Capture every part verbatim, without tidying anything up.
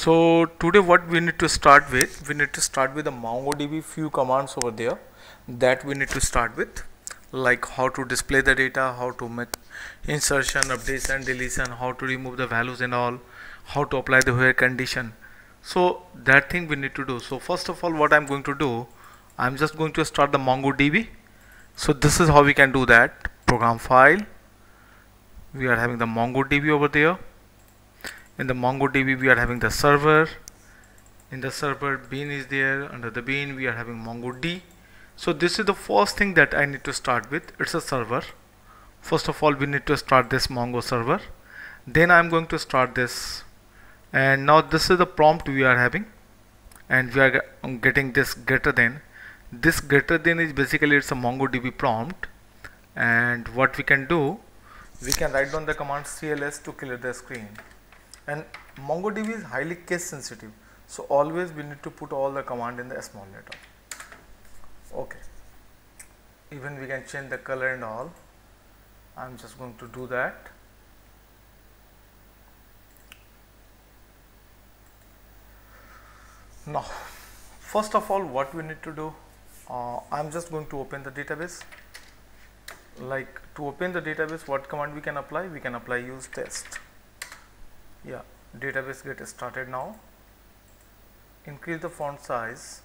So today what we need to start with, we need to start with the MongoDB few commands over there that we need to start with, like how to display the data, how to make insertion, updates and deletion, how to remove the values and all, how to apply the where condition. So that thing we need to do. So first of all, what I'm going to do, I'm just going to start the MongoDB. So this is how we can do that. Program file, we are having the MongoDB over there. In the MongoDB we are having the server. In the server, bean is there. Under the bean we are having MongoD. So this is the first thing that I need to start with. It's a server. First of all, we need to start this Mongo server. Then I'm going to start this, and now this is the prompt we are having, and we are getting this greater than. This greater than is basically it's a MongoDB prompt, and what we can do, we can write down the command C L S to clear the screen. And MongoDB is highly case sensitive, so always we need to put all the command in the small letter. Okay, even we can change the color and all. I'm just going to do that. Now first of all, what we need to do, uh, I'm just going to open the database. Like to open the database, what command we can apply? We can apply use test. Yeah, database get started now. Increase the font size.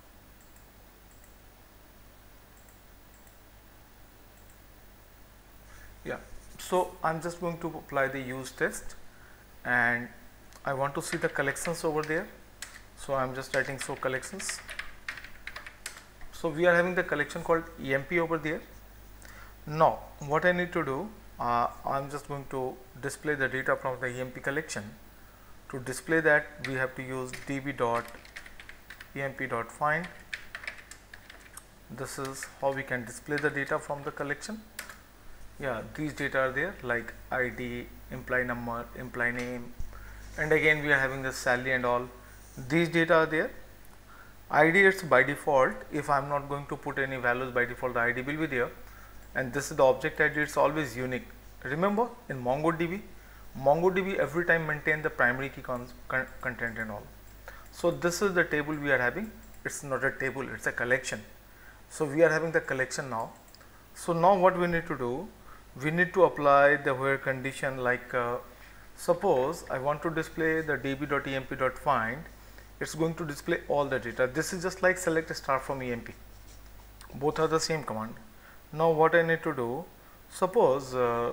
Yeah, so I'm just going to apply the use test, and I want to see the collections over there. So I'm just writing so collections. So we are having the collection called E M P over there. Now what I need to do, uh, I'm just going to display the data from the E M P collection. To display that, we have to use db.emp.find. This is how we can display the data from the collection. Yeah, these data are there, like I D, employee number, employee name, and again we are having the salary and all. These data are there. I D, it's by default. If I'm not going to put any values, by default the I D will be there. And this is the object I D, it's always unique. Remember, in MongoDB, MongoDB every time maintain the primary key con con content and all. So this is the table we are having. It's not a table, it's a collection. So we are having the collection now. So now what we need to do, we need to apply the where condition, like uh, suppose I want to display the db.emp.find. It's going to display all the data. This is just like select star from E M P. Both are the same command. Now what I need to do, suppose uh,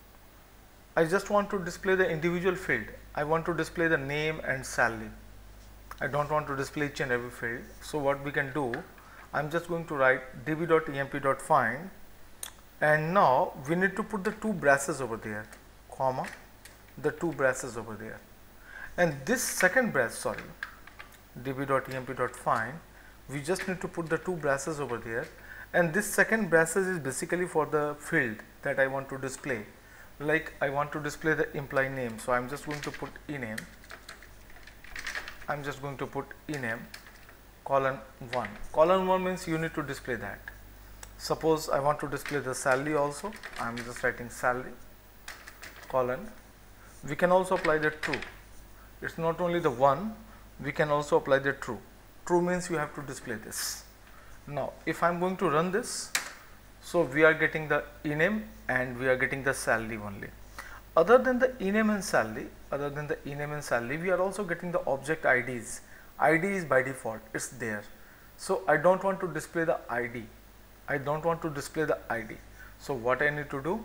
I just want to display the individual field. I want to display the name and salary. I don't want to display each and every field. So what we can do, I'm just going to write db.emp.find, and now we need to put the two braces over there, comma, the two braces over there. And this second brace, sorry, db.emp.find, we just need to put the two braces over there, and this second braces is basically for the field that I want to display. Like I want to display the employee name, so I'm just going to put ename. I'm just going to put ename colon one. Colon one means you need to display that. Suppose I want to display the salary also. I'm just writing salary colon. We can also apply the true. It's not only the one, we can also apply the true. True means you have to display this. Now if I'm going to run this, so we are getting the ename and we are getting the salary only. Other than the ename and salary, other than the ename and salary, we are also getting the object I Ds. I D is by default, it's there. So I don't want to display the I D. I don't want to display the I D. So what I need to do,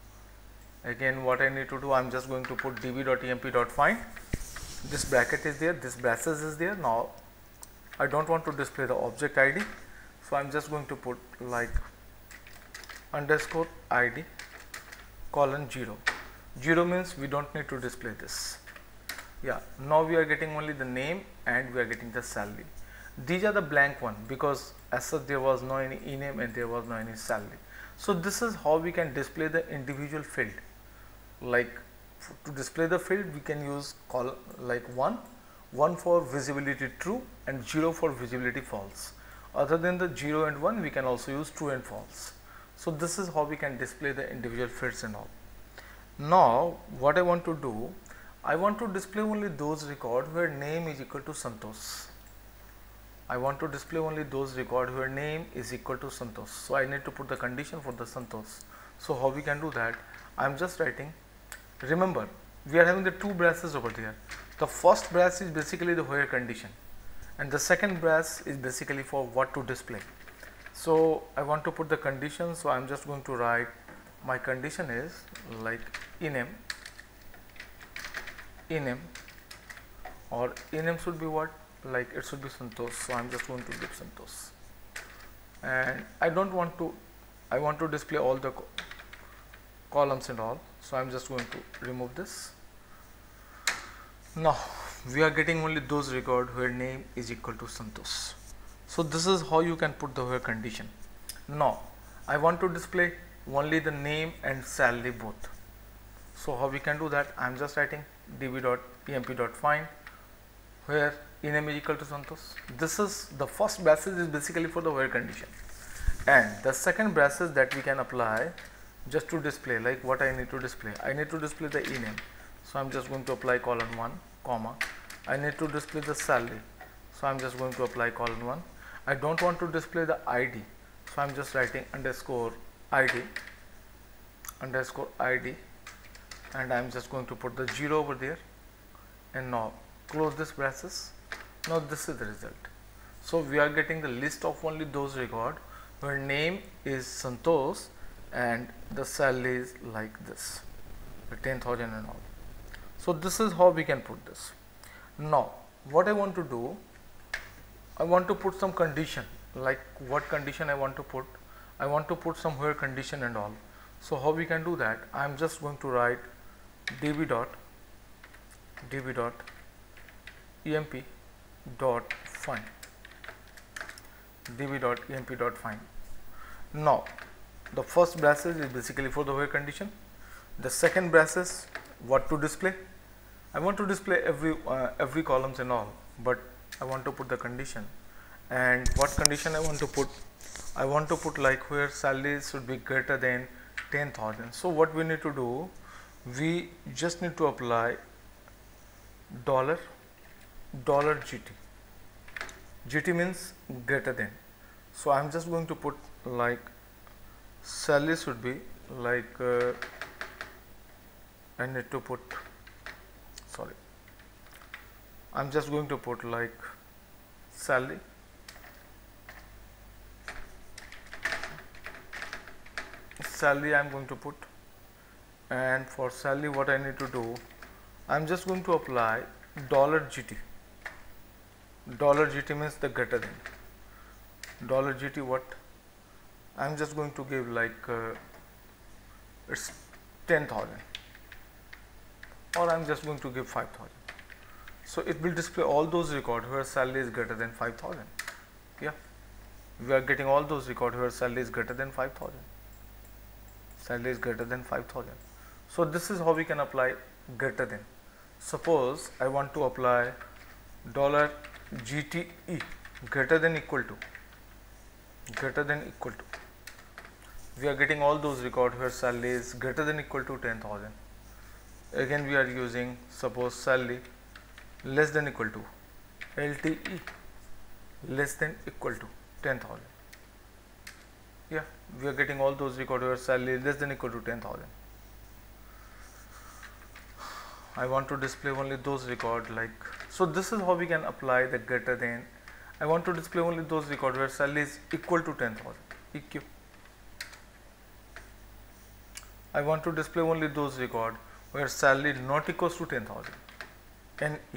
again what I need to do, I'm just going to put db.emp.find. This bracket is there, this braces is there. Now I don't want to display the object I D. So I'm just going to put like underscore I D colon zero. Zero means we don't need to display this. Yeah, now we are getting only the name and we are getting the salary. These are the blank one because as such there was no any ename and there was no any salary. So this is how we can display the individual field. Like to display the field, we can use column like one, one for visibility true and zero for visibility false. Other than the zero and one, we can also use true and false. So this is how we can display the individual fields and all. Now what I want to do, I want to display only those records where name is equal to Santosh. I want to display only those records where name is equal to Santosh. So I need to put the condition for the Santosh. So how we can do that? I am just writing, remember we are having the two braces over there. The first brace is basically the where condition and the second brace is basically for what to display. So I want to put the condition, so I am just going to write my condition is like ename, ename, or ename should be what, like it should be Santosh, so I am just going to give Santosh, and I don't want to, I want to display all the co columns and all, so I am just going to remove this. Now we are getting only those records where name is equal to Santosh. So this is how you can put the where condition. Now I want to display only the name and salary both. So how we can do that? I am just writing db.emp.find where ename is equal to Santosh. This is the first braces is basically for the where condition, and the second braces that we can apply just to display, like what I need to display. I need to display the ename, so I am just going to apply colon one, comma. I need to display the salary, so I am just going to apply colon one. I don't want to display the I D, so I am just writing underscore I D, underscore I D, and I am just going to put the zero over there, and now close this braces. Now this is the result. So we are getting the list of only those records where name is Santosh and the salary is like this, the ten thousand and all. So this is how we can put this. Now what I want to do, I want to put some condition, like what condition I want to put. I want to put some where condition and all. So how we can do that? I am just going to write db dot db dot emp dot find, db dot emp dot find. Now the first braces is basically for the where condition. The second braces what to display. I want to display every uh, every columns and all, but I want to put the condition, and what condition I want to put? I want to put like where salary should be greater than ten thousand. So what we need to do, we just need to apply dollar dollar G T. G T means greater than. So I am just going to put like salary should be like uh, I need to put sorry I am just going to put like salary salary I am going to put, and for salary what I need to do, I am just going to apply dollar G T. Dollar G T means the greater than. Dollar G T what? I am just going to give like uh, it's ten thousand, or I am just going to give five thousand. So it will display all those records where salary is greater than five thousand. Yeah, we are getting all those records where salary is greater than five thousand. Salary is greater than five thousand. So this is how we can apply greater than. Suppose I want to apply dollar G T E greater than equal to, greater than equal to. We are getting all those records where salary is greater than equal to ten thousand. Again we are using suppose salary less than equal to, L T E less than equal to ten thousand. Yeah, we are getting all those records where salary less than equal to ten thousand. I want to display only those records like, so this is how we can apply the greater than. I want to display only those records where salary is equal to ten thousand, E Q. I want to display only those records where salary not equals to ten thousand, N E.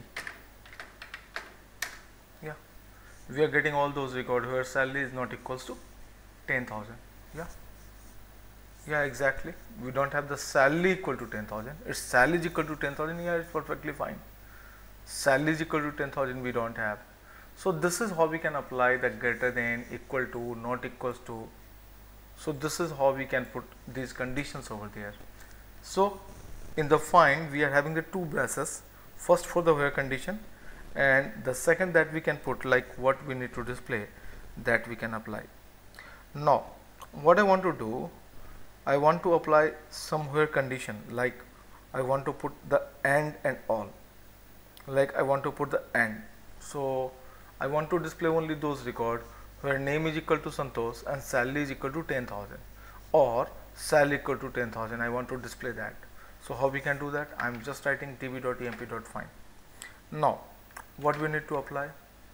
Yeah, we are getting all those records where salary is not equals to ten thousand. Yeah, yeah, exactly. We don't have the salary equal to ten thousand. Its salary is equal to ten thousand. Yeah, it's perfectly fine. Salary is equal to ten thousand. We don't have. So this is how we can apply the greater than, equal to, not equals to. So this is how we can put these conditions over there. So in the find we are having the two braces. First for the where condition, and the second that we can put like what we need to display, that we can apply. Now what I want to do, I want to apply some where condition like I want to put the and and all, like I want to put the and. So I want to display only those records where name is equal to Santosh and salary is equal to ten thousand, or salary equal to ten thousand. I want to display that. So how we can do that? I am just writing db.emp.find. Now what we need to apply?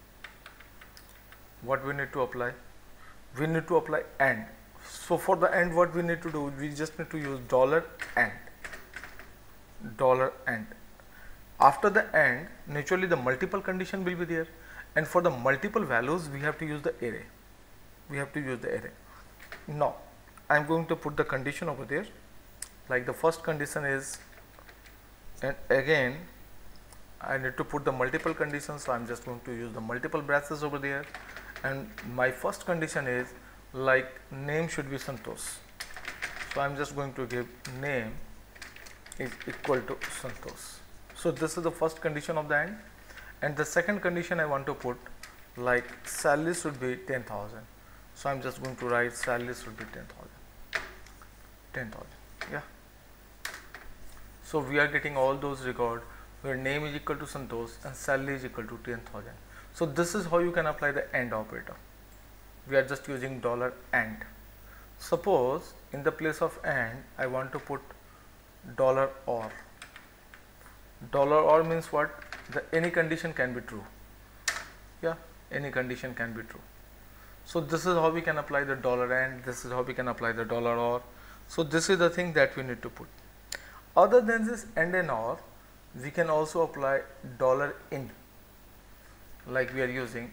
What we need to apply? We need to apply and. So for the and, what we need to do? We just need to use dollar and. Dollar and. After the and, naturally the multiple condition will be there, and for the multiple values we have to use the array. We have to use the array. Now I am going to put the condition over there. Like the first condition is, and again I need to put the multiple conditions, so I am just going to use the multiple braces over there. And my first condition is like name should be Santosh. So I am just going to give name is equal to Santosh. So this is the first condition of the and. And the second condition I want to put like salary should be ten thousand. So I am just going to write salary should be ten thousand. ten thousand. Yeah. So we are getting all those records where name is equal to Santosh and salary is equal to ten thousand. So this is how you can apply the AND operator. We are just using dollar AND. Suppose in the place of AND I want to put dollar OR. Dollar OR means what? The any condition can be true. Yeah, any condition can be true. So this is how we can apply the dollar AND. This is how we can apply the dollar OR. So this is the thing that we need to put. Other than this AND and OR, we can also apply dollar in. Like we are using,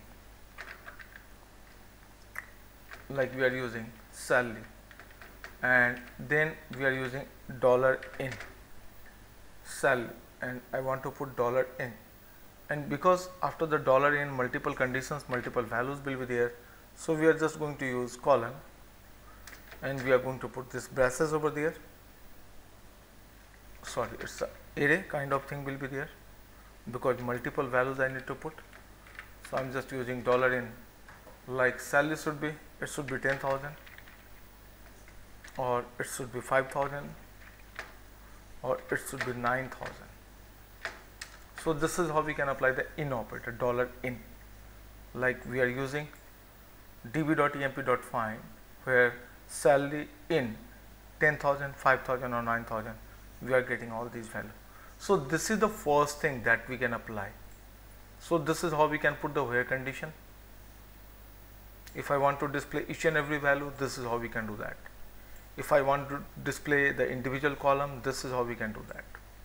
like we are using salary, and then we are using dollar in salary, and I want to put dollar in, and because after the dollar in multiple conditions, multiple values will be there, so we are just going to use colon, and we are going to put this braces over there. Sorry, it's a array kind of thing will be there because multiple values I need to put. So I am just using dollar in, like salary should be, it should be ten thousand, or it should be five thousand, or it should be nine thousand. So this is how we can apply the in operator, dollar in. Like we are using db.emp.find where salary in ten thousand, five thousand or nine thousand, we are getting all these values. So this is the first thing that we can apply. So this is how we can put the where condition. If I want to display each and every value, this is how we can do that. If I want to display the individual column, this is how we can do that.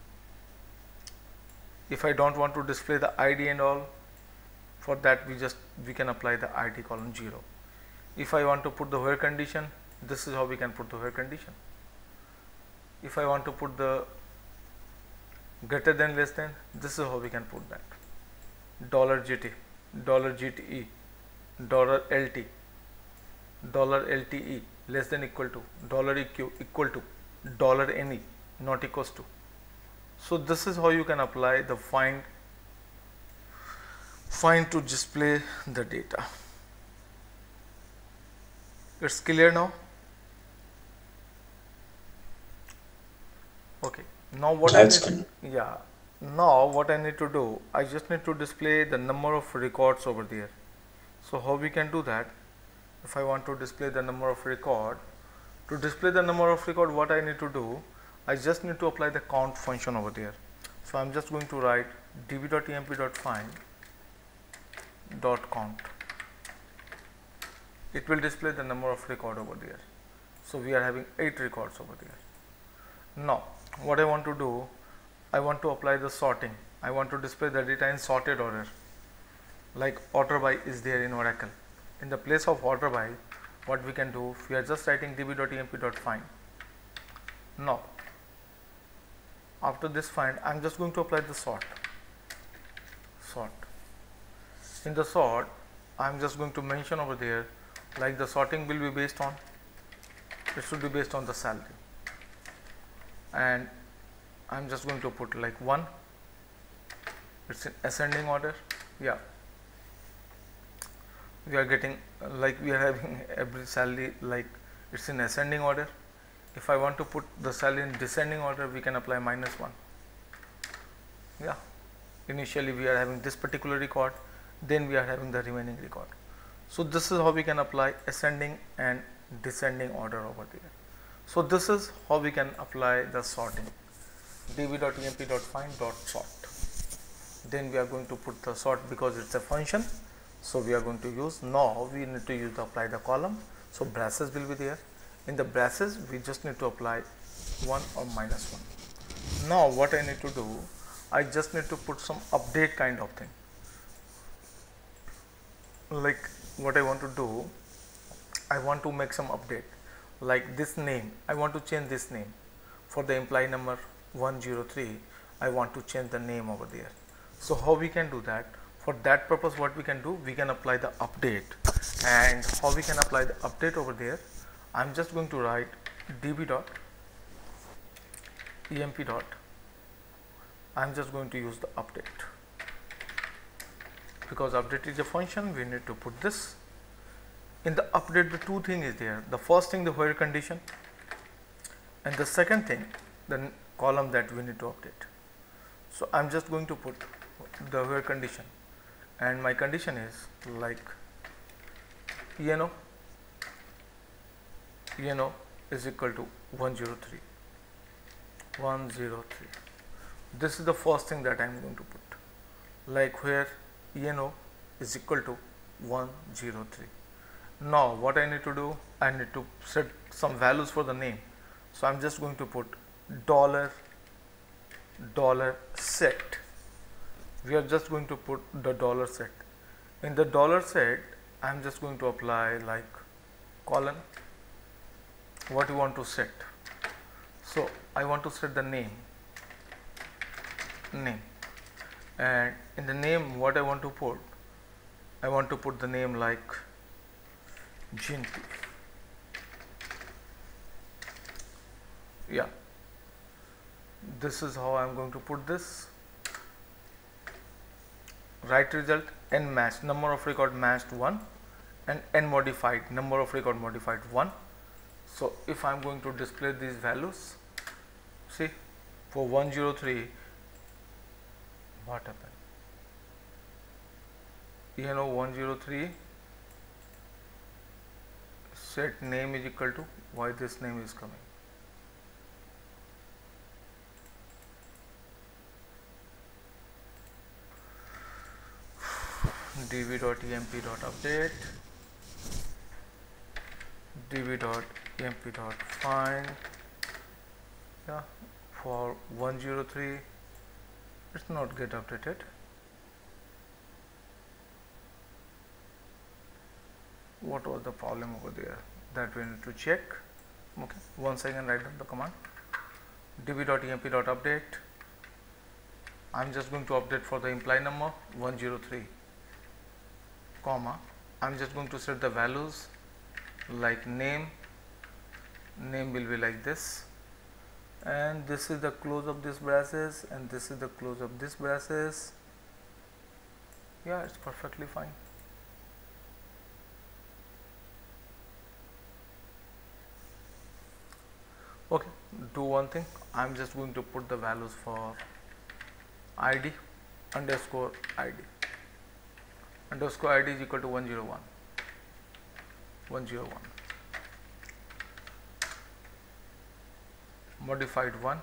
If I don't want to display the I D and all, for that we just we can apply the I D column zero. If I want to put the where condition, this is how we can put the where condition. If I want to put the greater than, less than, this is how we can put that. Dollar G T, dollar G T E, dollar L T, dollar L T E, less than equal to, dollar E Q equal to, dollar N E not equals to. So this is how you can apply the find find to display the data. It's clear now? Okay. Now what That's I need, good. yeah. Now what I need to do, I just need to display the number of records over there. So how we can do that? If I want to display the number of record, to display the number of record, what I need to do, I just need to apply the count function over there. So I'm just going to write db.emp.find dot count. It will display the number of record over there. So we are having eight records over there. Now what I want to do, I want to apply the sorting. I want to display the data in sorted order. Like order by is there in Oracle. In the place of order by, what we can do, we are just writing db.emp.find. Now after this find, I am just going to apply the sort. Sort. In the sort, I am just going to mention over there, like the sorting will be based on, it should be based on the salary. And I am just going to put like one, it's in ascending order. Yeah, we are getting, like we are having every salary, like it's in ascending order. If I want to put the cell in descending order, we can apply minus one. Yeah, initially we are having this particular record, then we are having the remaining record. So this is how we can apply ascending and descending order over there. So this is how we can apply the sorting. db.emp.find.sort. Then we are going to put the sort because it's a function. So we are going to use, now we need to use the apply the column. So braces will be there. In the braces we just need to apply one or minus one. Now what I need to do, I just need to put some update kind of thing. Like what I want to do, I want to make some update. Like this name, I want to change this name. For the employee number one zero three, I want to change the name over there. So how we can do that? For that purpose, what we can do, we can apply the update. And how we can apply the update over there, I'm just going to write db dot emp dot, I'm just going to use the update. Because update is a function, we need to put this. In the update, the two thing is there. The first thing, the where condition, and the second thing, the column that we need to update. So I'm just going to put the where condition, and my condition is like eno eno is equal to one zero three. This is the first thing that I am going to put, like where eno is equal to one zero three. Now what I need to do, I need to set some values for the name. So I'm just going to put dollar dollar set. We are just going to put the dollar set. In the dollar set, I'm just going to apply like colon, what you want to set. So I want to set the name name and in the name, what I want to put, I want to put the name like Jinpy. Yeah, this is how I am going to put this. Right result, n matched, number of record matched one, and n modified, number of record modified one. So if I am going to display these values, see for one zero three, what happened? You know, one zero three set name is equal to, why this name is coming? db.emp.update, db.emp.find, yeah, for one zero three, it's not get updated. What was the problem over there? That we need to check. Okay, once again write down the command db.emp.update. I'm just going to update for the employee number one zero three, comma, I'm just going to set the values like name, name will be like this, and this is the close of this braces, and this is the close of this braces. Yeah, it's perfectly fine. Okay, do one thing, I'm just going to put the values for I D underscore I D. Underscore I D is equal to one zero one, one zero one, modified one,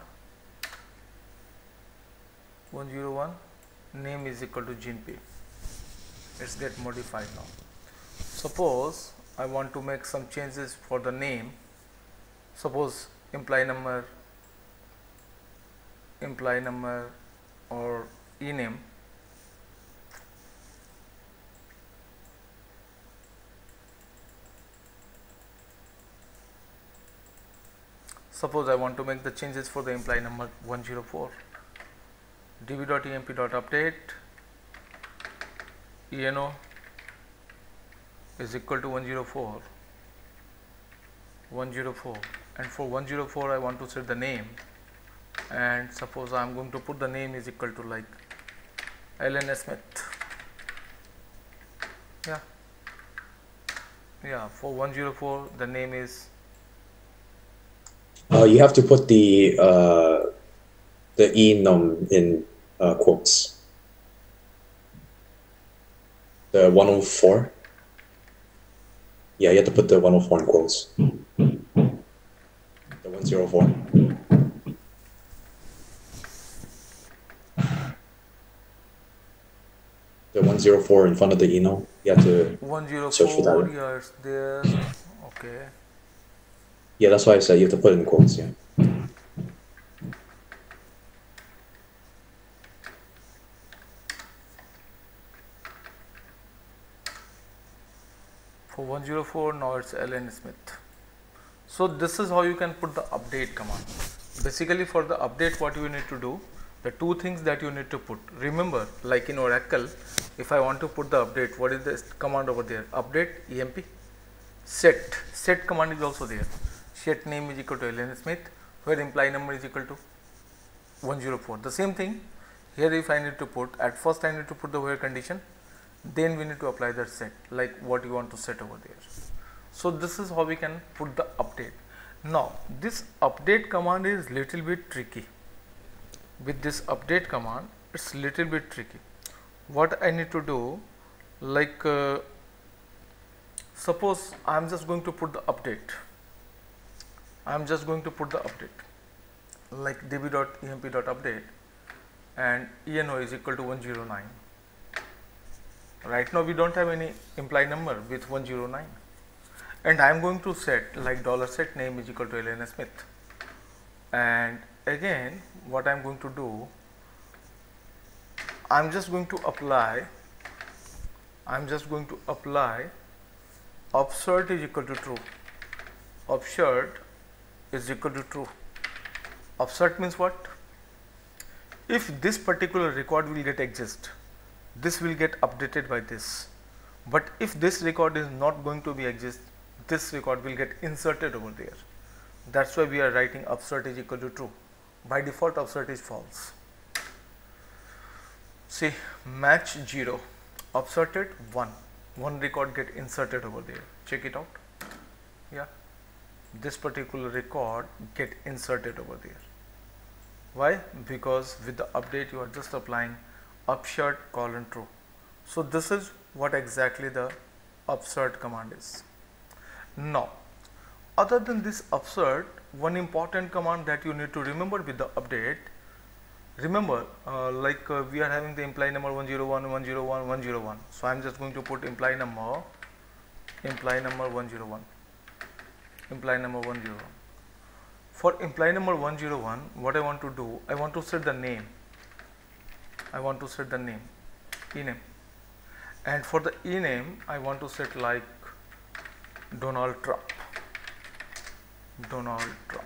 one zero one, name is equal to Jinpy. Let's get modified now. Suppose I want to make some changes for the name. Suppose employee number, employee number or ename. Suppose I want to make the changes for the employee number one zero four. db.emp.update, eno is equal to one zero four, one zero four, and for one zero four I want to set the name, and suppose I am going to put the name is equal to like Alan Smith. Yeah, yeah, for one zero four the name is Uh, you have to put the uh, the enum in uh, quotes. The one oh four. Yeah, you have to put the one oh four in quotes. The one oh four. The one oh four in front of the enum. You have to search for one oh four, that. yeah, it's there. Okay. Yeah, that's why I said you have to put it in quotes. Yeah. For one oh four, now it's Alan Smith. So this is how you can put the update command. Basically, for the update, what you need to do, the two things that you need to put. Remember, like in Oracle, if I want to put the update, what is the command over there? Update emp set. Set command is also there. Set name is equal to Alan Smith, where imply number is equal to one oh four. The same thing here. If I need to put, at first I need to put the where condition, then we need to apply the set, like what you want to set over there. So this is how we can put the update. Now this update command is little bit tricky. With this update command, it's little bit tricky. What I need to do, like uh, suppose I am just going to put the update. I am just going to put the update like db.emp.update and eno is equal to one oh nine. Right now we don't have any imply number with one oh nine, and I am going to set like dollar set name is equal to Alan Smith. And again, what I am going to do, I am just going to apply I am just going to apply obsert is equal to true. Obsert is equal to true. Obsert means what? If this particular record will get exist, this will get updated by this. But if this record is not going to be exist, this record will get inserted over there. That's why we are writing obsert is equal to true. By default, obsert is false. See, match zero, obserted one, one record get inserted over there. Check it out. Yeah, this particular record get inserted over there. Why? Because with the update you are just applying upsert colon true. So this is what exactly the upsert command is. Now, other than this upsert, one important command that you need to remember with the update. Remember, uh, like uh, we are having the imply number one oh one, one oh one, one oh one. So I am just going to put imply number, imply number one oh one, imply number one oh one. For imply number one oh one, what I want to do, I want to set the name. I want to set the name, ename. And for the ename, I want to set like Donald Trump. Donald Trump.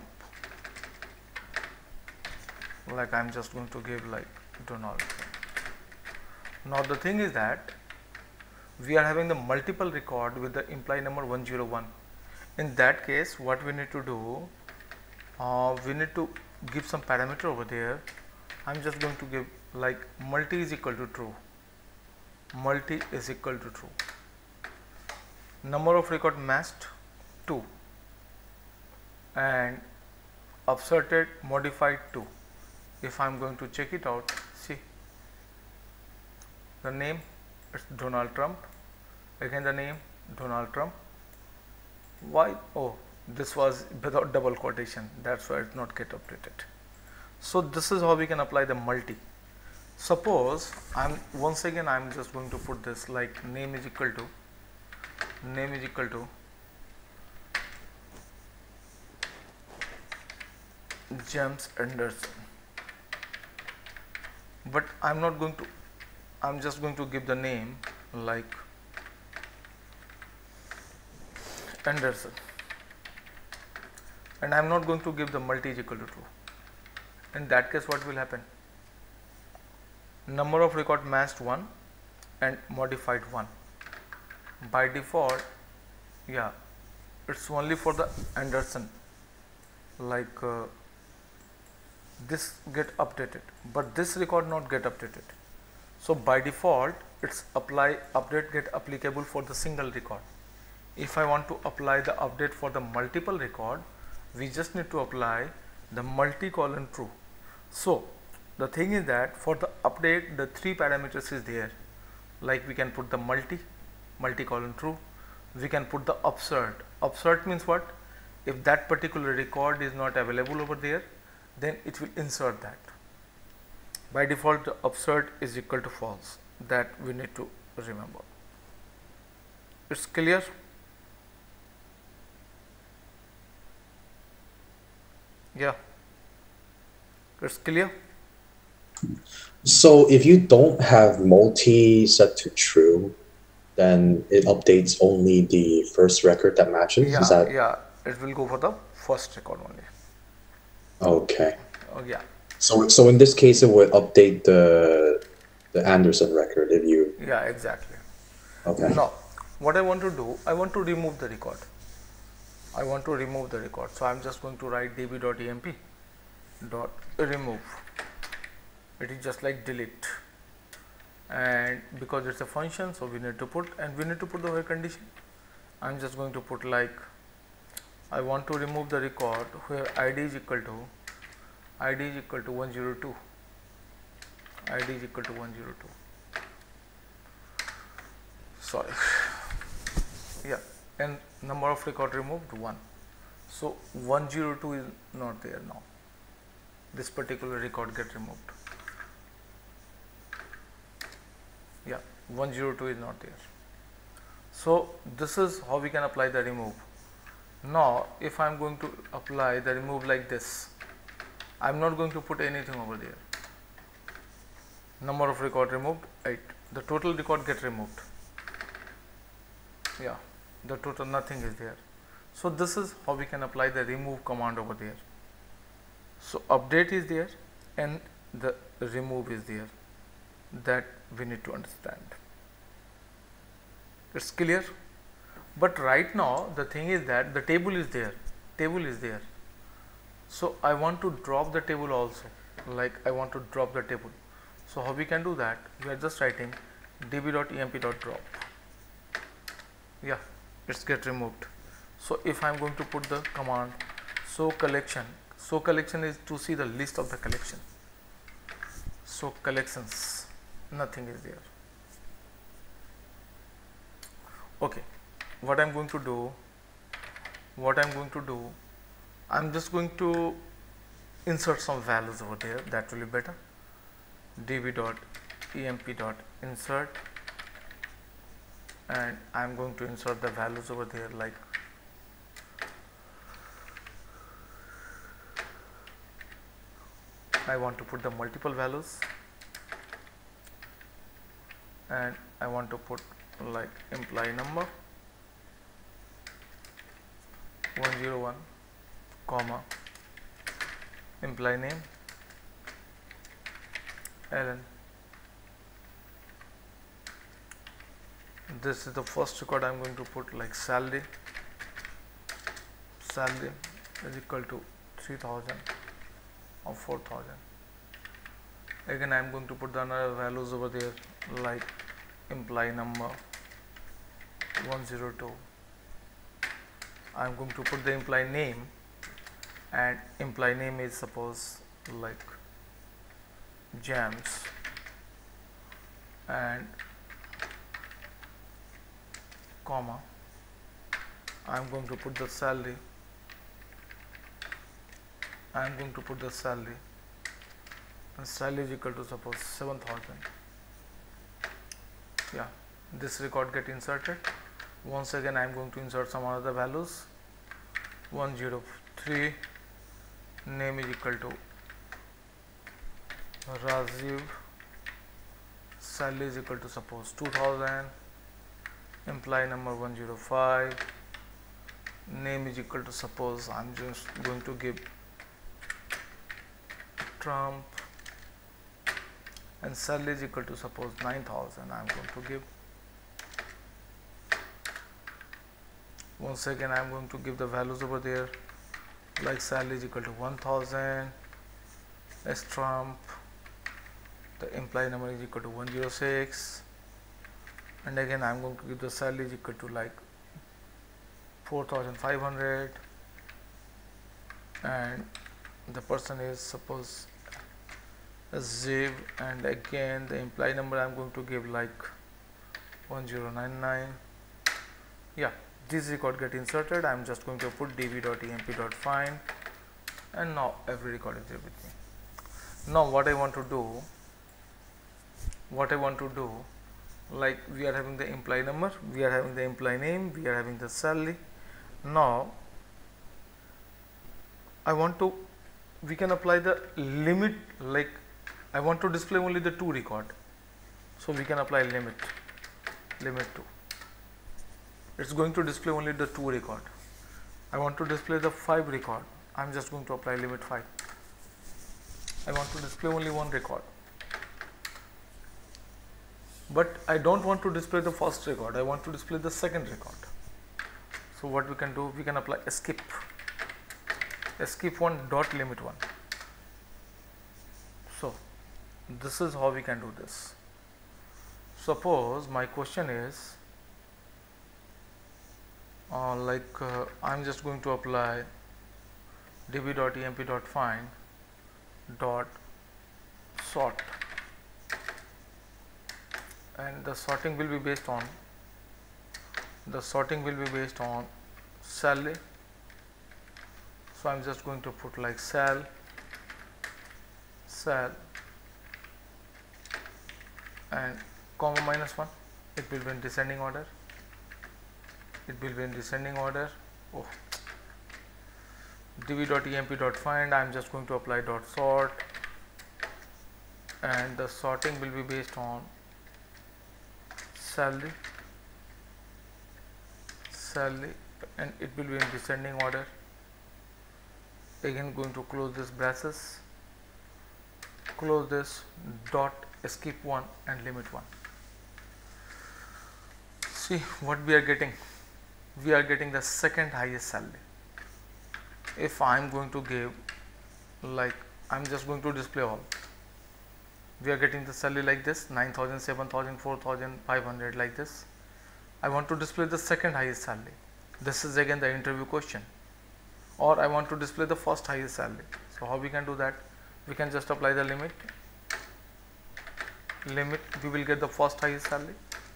Like I'm just going to give like Donald Trump. Now the thing is that we are having the multiple record with the imply number one oh one. In that case, what we need to do, uh, we need to give some parameter over there. I'm just going to give like multi is equal to true. Multi is equal to true. Number of record matched two and upserted modified two. If I am going to check it out, see the name, it's Donald Trump. Again the name Donald Trump. Why? Oh, this was without double quotation, that's why it's not get updated. So this is how we can apply the multi. Suppose I'm once again I'm just going to put this like name is equal to name is equal to James Anderson, but I'm not going to, I'm just going to give the name like Anderson, and I'm not going to give the multi is equal to true. In that case, what will happen? Number of record matched one and modified one. By default, yeah, it's only for the Anderson, like uh, this get updated, but this record not get updated. So by default, it's apply update get applicable for the single record. If I want to apply the update for the multiple record, we just need to apply the multi-colon true. So the thing is that for the update, the three parameters is there, like we can put the multi multi-colon true, we can put the absurd. Absurd means what? If that particular record is not available over there, then it will insert that. By default, the absurd is equal to false. That we need to remember. It's clear? Yeah, it's clear. So if you don't have multi set to true, then it updates only the first record that matches. Yeah, Is that? yeah, it will go for the first record only. Okay. Oh yeah. So so in this case, it would update the the Anderson record if you. Yeah, exactly. Okay. Now, what I want to do, I want to remove the record. I want to remove the record. So I'm just going to write db.emp dot remove. It is just like delete. And because it's a function, so we need to put, and we need to put the where condition. I'm just going to put like, I want to remove the record where id is equal to id is equal to one zero two. id is equal to one zero two. Sorry. Yeah, and number of record removed one. So one zero two is not there now. This particular record get removed. Yeah, one zero two is not there. So this is how we can apply the remove. Now if I am going to apply the remove like this, I am not going to put anything over there. Number of record removed eight. The total record get removed. Yeah, the total nothing is there. So this is how we can apply the remove command over there. So update is there and the remove is there. That we need to understand. It's clear? But right now the thing is that the table is there. Table is there. So I want to drop the table also. Like I want to drop the table. So how we can do that? We are just writing db.emp.drop. Yeah, it's get removed. So if I am going to put the command show collection, show collection is to see the list of the collection. So collections, nothing is there. Okay, what I am going to do, what I am going to do, I am just going to insert some values over there. That will be better. db.emp.insert, and I am going to insert the values over there, like I want to put the multiple values, and I want to put like employee number one zero one, comma, employee name Alan. This is the first record I am going to put, like salary. Salary is equal to three thousand or four thousand. Again I am going to put the another values over there, like employee number one zero two. I am going to put the employee name, and employee name is suppose like James, and comma, I am going to put the salary. I am going to put the salary, and salary is equal to suppose seven thousand. Yeah, this record get inserted. Once again I am going to insert some other values. one zero three, name is equal to Rajiv, salary is equal to suppose two thousand, employee number one zero five, name is equal to suppose I am just going to give Trump, and salary is equal to suppose nine thousand. I am going to give. Once again I am going to give the values over there, like salary is equal to one thousand, as Trump, the employee number is equal to one zero six, and again I am going to give the salary is equal to like four thousand five hundred, and the person is suppose Ziv, and again the employee number I'm going to give like one zero nine nine. Yeah, this record get inserted. I'm just going to put db.emp.find, and now every record is there with me. Now what I want to do, what I want to do, like we are having the employee number, we are having the employee name, we are having the salary. Now I want to, we can apply the limit, like I want to display only the two record, so we can apply limit, limit two. It's going to display only the two record. I want to display the five record. I'm just going to apply limit five. I want to display only one record, but I don't want to display the first record. I want to display the second record. So what we can do, we can apply skip, skip one dot limit one. So this is how we can do this. Suppose my question is uh, like uh, I'm just going to apply db.emp.find dot sort, and the sorting will be based on the sorting will be based on salary. So I'm just going to put like sal sal and comma minus one. It will be in descending order. It will be in descending order. Oh, db.emp.find, I'm just going to apply dot sort, and the sorting will be based on salary salary and it will be in descending order. Again going to close this braces, close this dot skip one and limit one. See what we are getting, we are getting the second highest salary. If I am going to give, like I am just going to display all, we are getting the salary like this, nine thousand, seven thousand, four thousand, five hundred, like this. I want to display the second highest salary. This is again the interview question. Or I want to display the first highest salary. So how we can do that? We can just apply the limit, limit, we will get the first highest salary.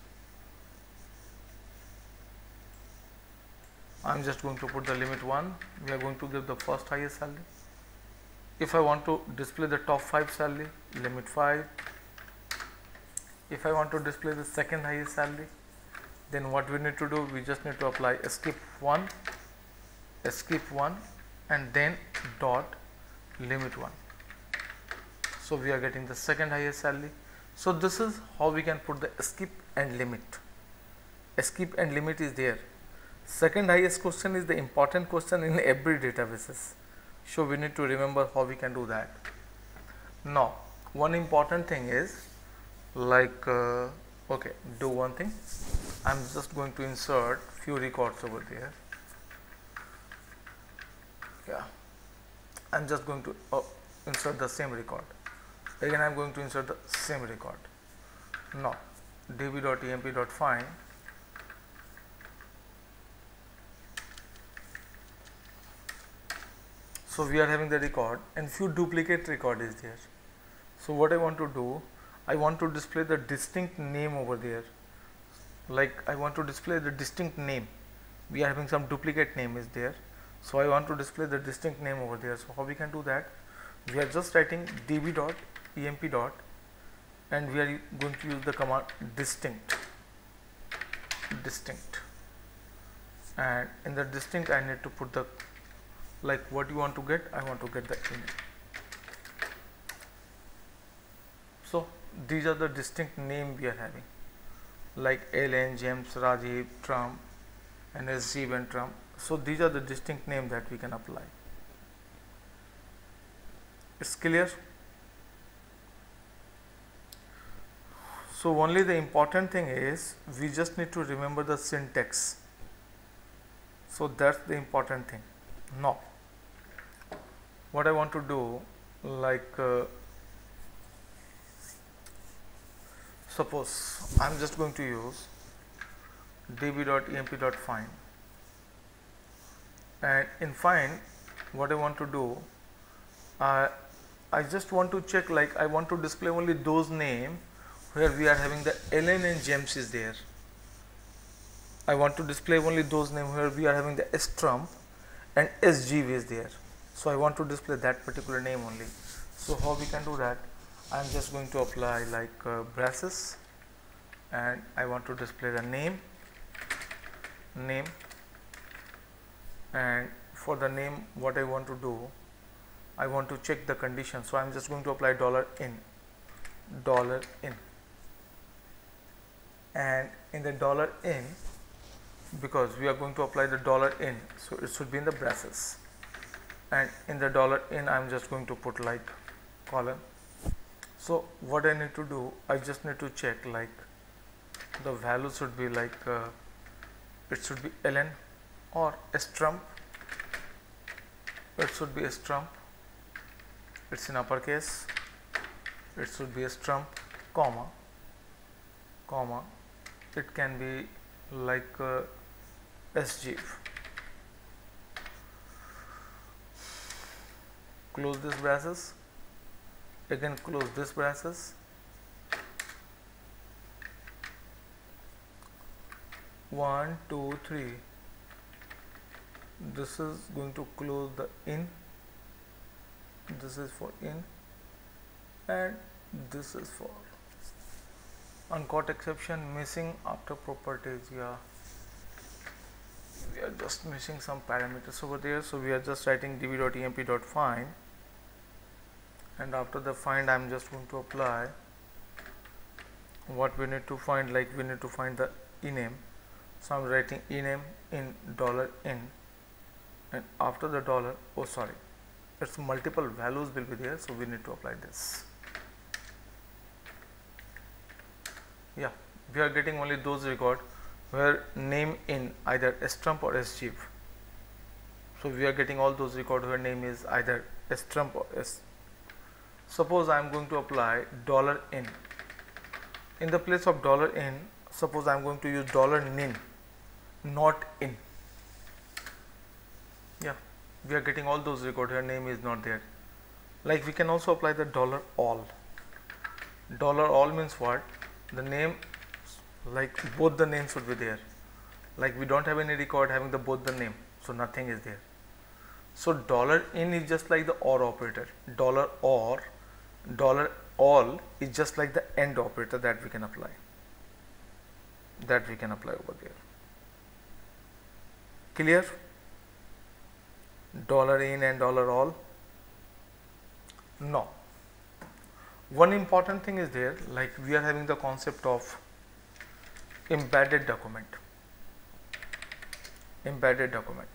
I am just going to put the limit one, we are going to give the first highest salary. If I want to display the top five salary, limit five. If I want to display the second highest salary, then what we need to do, we just need to apply skip one, skip one and then dot limit one. So we are getting the second highest salary. So this is how we can put the skip and limit. Skip and limit is there. Second highest question is the important question in every databases. So we need to remember how we can do that. Now one important thing is like uh, okay, do one thing. I'm just going to insert few records over there. Yeah, I'm just going to uh, insert the same record. Again I'm going to insert the same record. Now db.emp.find, so we are having the record and few duplicate record is there. So what I want to do, I want to display the distinct name over there. Like I want to display the distinct name. We are having some duplicate name is there. So I want to display the distinct name over there. So how we can do that? We are just writing db.emp dot and we are going to use the command distinct, distinct, and in the distinct I need to put the, like what you want to get, I want to get the email. So these are the distinct name we are having, like Alan, James, Rajiv, Trump, and Steve and Trump. So these are the distinct name that we can apply. It's clear? So only the important thing is we just need to remember the syntax. So that's the important thing. Now what I want to do, like uh, suppose I'm just going to use db.emp.find, and in find what I want to do, uh, I just want to check, like I want to display only those names where we are having the L N and gems is there. I want to display only those names where we are having the S trump and S G V is there. So I want to display that particular name only. So how we can do that? I am just going to apply like uh, braces, and I want to display the name, name, and for the name what I want to do, I want to check the condition. So I am just going to apply dollar in, dollar in, and in the dollar in, because we are going to apply the dollar in, so it should be in the braces, and in the dollar in I am just going to put like column. So what I need to do, I just need to check like the value should be like uh, it should be ln or S trump, it should be S trump, it's in uppercase, it should be S trump, comma, comma, it can be like uh, S G V. Close this braces, again close this braces, one, two, three. This is going to close the in, this is for in, and this is for uncaught exception, missing after properties. Yeah, we are just missing some parameters over there, so we are just writing db.emp.find, and after the find I am just going to apply what we need to find, like we need to find the ename. So I am writing ename in dollar in, and after the dollar, oh sorry, it's multiple values will be there, so we need to apply this. Yeah, we are getting only those record where name in either S trump or S G V. So we are getting all those record where name is either S trump or S. Suppose I am going to apply dollar in. In the place of dollar in, suppose I am going to use dollar nin, not in. Yeah, we are getting all those record where name is not there. Like we can also apply the dollar all. Dollar all means what? The name, like both the names should be there. Like we don't have any record having the both the name, so nothing is there. So dollar in is just like the or operator. Dollar or, dollar all is just like the end operator that we can apply. That we can apply over there. Clear? Dollar in and dollar all. No. One important thing is there, like we are having the concept of embedded document. Embedded document.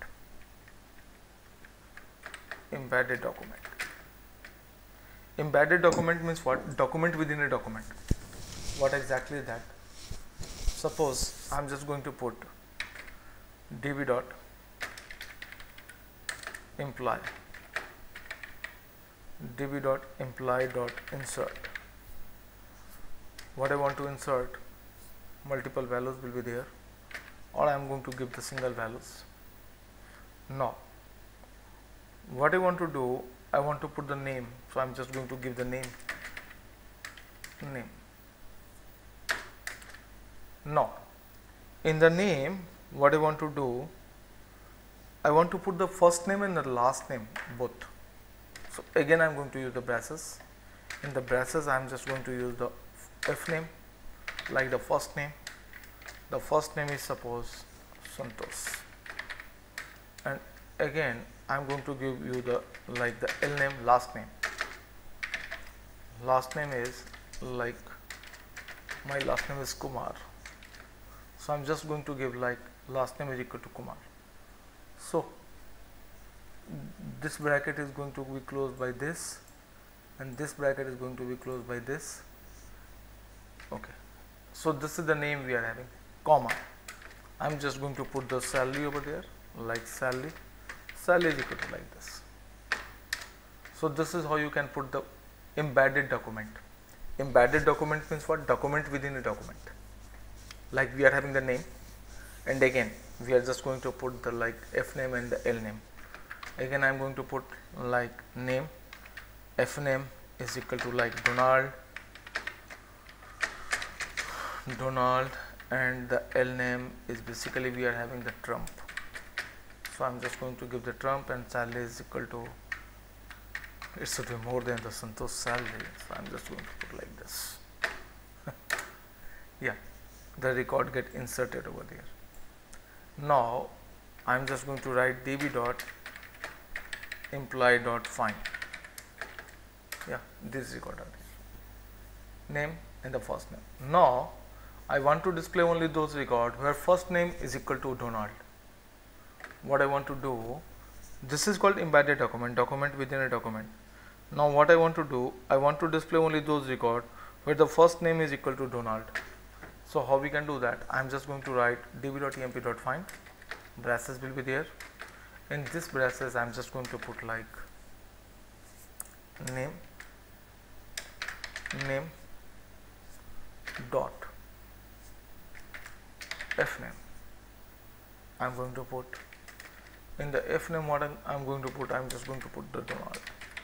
Embedded document. Embedded document means what? Document within a document. What exactly is that? Suppose I am just going to put db dot imply db dot imply dot insert. What I want to insert, multiple values will be there, or I am going to give the single values. Now what I want to do, I want to put the name, so I am just going to give the name, name. Now in the name, what I want to do, I want to put the first name and the last name both. So again I am going to use the braces. In the braces I am just going to use the F name, like the first name. The first name is suppose Santosh, and again I am going to give you the like the L name, last name. Last name is like my last name is Kumar, so I am just going to give like last name is equal to Kumar. So this bracket is going to be closed by this, and this bracket is going to be closed by this. Okay, so this is the name we are having, comma. I am just going to put the salary over there, like salary. Salary is equal to like this. So this is how you can put the embedded document. Embedded document means what? Document within a document. Like we are having the name, and again we are just going to put the like F name and the L name. Again I'm going to put like name, f name is equal to like Donald, Donald, and the L name is basically we are having the Trump. So I'm just going to give the Trump, and salary is equal to, it should be more than the Santosh salary, so I'm just going to put like this. Yeah, the record get inserted over there. Now I'm just going to write db dot employee dot find. Yeah, this record are there. Name and the first name. Now I want to display only those records where first name is equal to Donald. What I want to do, this is called embedded document, document within a document. Now what I want to do, I want to display only those records where the first name is equal to Donald. So how we can do that? I am just going to write db.emp.find, braces will be there. In this braces I am just going to put like name, name dot f name. I am going to put in the f name what I am going to put, I am just going to put the Donald.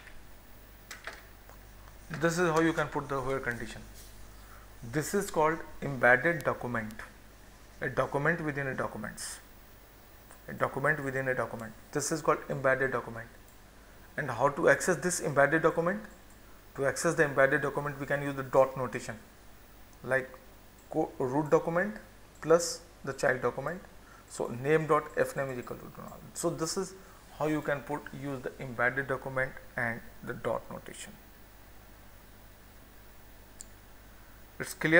This is how you can put the where condition. This is called embedded document, a document within a documents, a document within a document. This is called embedded document. And how to access this embedded document? To access the embedded document we can use the dot notation, like root document plus the child document. So name dot f name is equal to Donald. So this is how you can put use the embedded document and the dot notation. It's clear?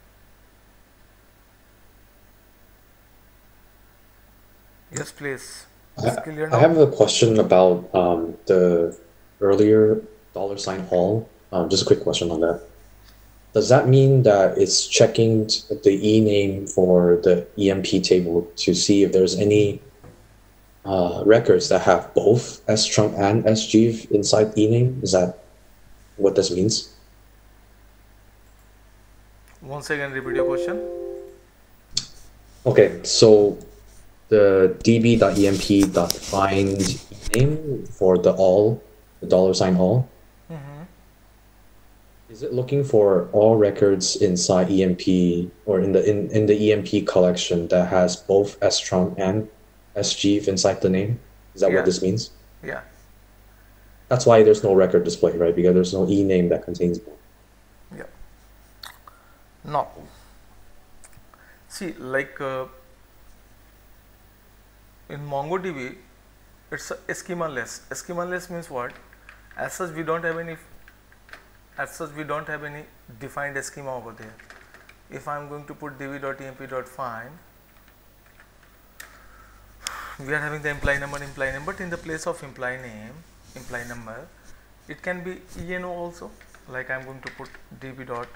Yes, please. It's clear now? I have a question about um, the earlier dollar sign all. Um, just a quick question on that. Does that mean that it's checking the E name for the E M P table to see if there's any uh, records that have both S Trump and S Jeev inside E name? Is that what this means? Once again, repeat your question. Okay, so the db.emp.find name for the all, the dollar sign all, Mm-hmm. is it looking for all records inside E M P or in the in, in the E M P collection that has both S Trump and S Jeev inside the name? Is that Yeah. what this means? Yeah. That's why there's no record display, right? Because there's no E name that contains both. Yeah. Now, see, like uh, in MongoDB, it's a schema-less. Schema-less means what? As such, we don't have any. As such, we don't have any defined schema over there. If I am going to put db.emp.find, we are having the employee number, employee name, but in the place of employee name, employee number, it can be E N O also. Like I am going to put db.emp.find,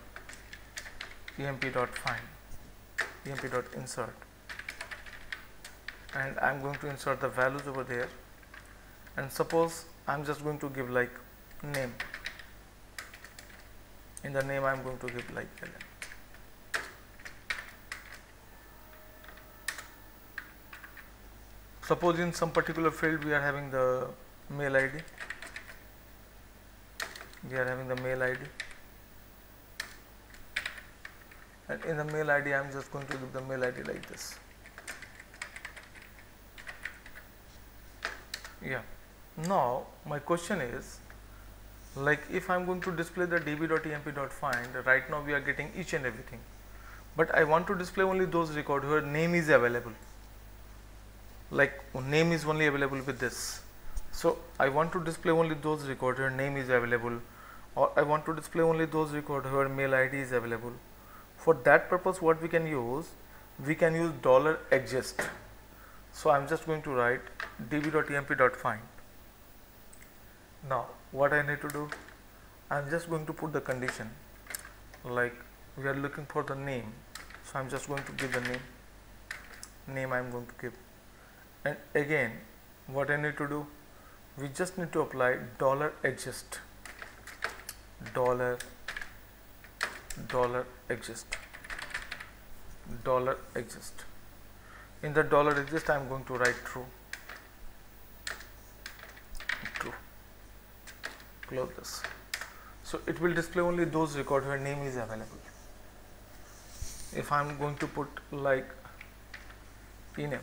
emp.insert, and I am going to insert the values over there. And suppose I am just going to give like name. In the name I am going to give like L M. Suppose in some particular field we are having the mail I D. We are having the mail I D. And in the mail I D I am just going to give the mail I D like this. Yeah. Now my question is, like if I am going to display the db.emp.find, right now we are getting each and everything, but I want to display only those records where name is available, like name is only available with this. So I want to display only those records where name is available, or I want to display only those records where mail I D is available. For that purpose what we can use, we can use dollar $exist. So I am just going to write db.emp.find. Now what I need to do, I am just going to put the condition, like we are looking for the name, so I am just going to give the name, name I am going to give, and again what I need to do, we just need to apply dollar $exist, dollar dollar $exist, dollar $exist. In the dollar $exist I am going to write true. close this. So it will display only those records where name is available. If I am going to put like ename,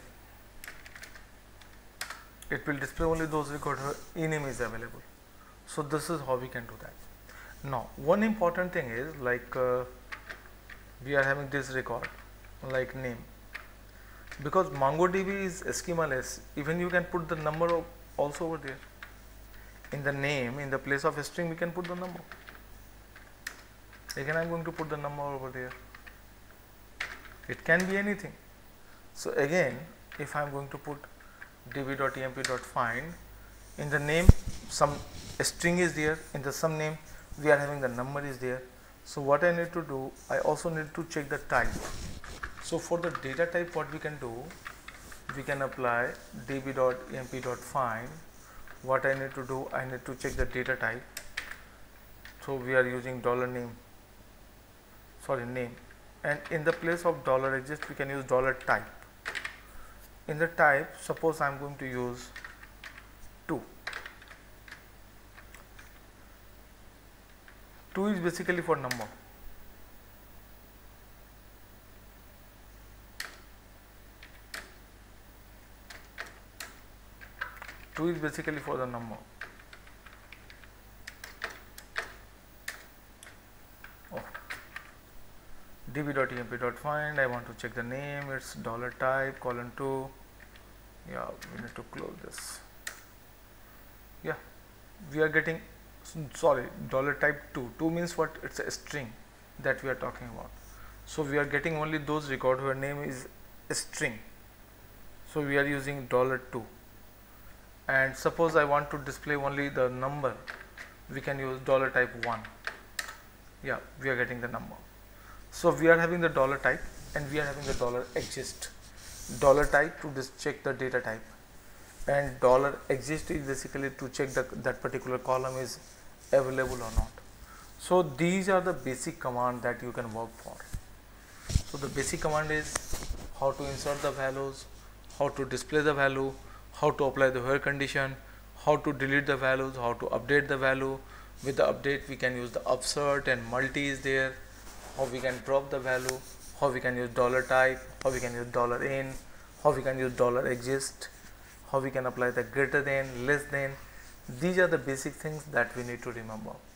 it will display only those records where ename is available. So this is how we can do that. Now one important thing is like uh, we are having this record like name, because MongoDB is schemaless, even you can put the number also over there. In the name, in the place of a string, we can put the number. Again I am going to put the number over there. It can be anything. So again, if I am going to put db.emp.find, in the name some string is there, in the some name we are having the number is there. So what I need to do, I also need to check the type. So for the data type, what we can do, we can apply db.emp.find. What I need to do, I need to check the data type. So we are using dollar name, sorry name, and in the place of dollar exist we can use dollar type. In the type, suppose I am going to use two. two is basically for number. two is basically for the number. Oh. db.emp.find, I want to check the name, it's dollar type colon two. Yeah, we need to close this. Yeah, we are getting, sorry, dollar type two. two means what? It's a string that we are talking about. So we are getting only those records where name is a string. So we are using dollar two. And suppose I want to display only the number, we can use dollar type one. Yeah, we are getting the number. So we are having the dollar type and we are having the dollar exist. Dollar type to just check the data type, and dollar exist is basically to check that that particular column is available or not. So these are the basic command that you can work for. So the basic command is how to insert the values, how to display the value, how to apply the where condition, how to delete the values, how to update the value. With the update we can use the upsert and multi is there, how we can drop the value, how we can use dollar type, how we can use dollar in, how we can use dollar exist, how we can apply the greater than, less than. These are the basic things that we need to remember.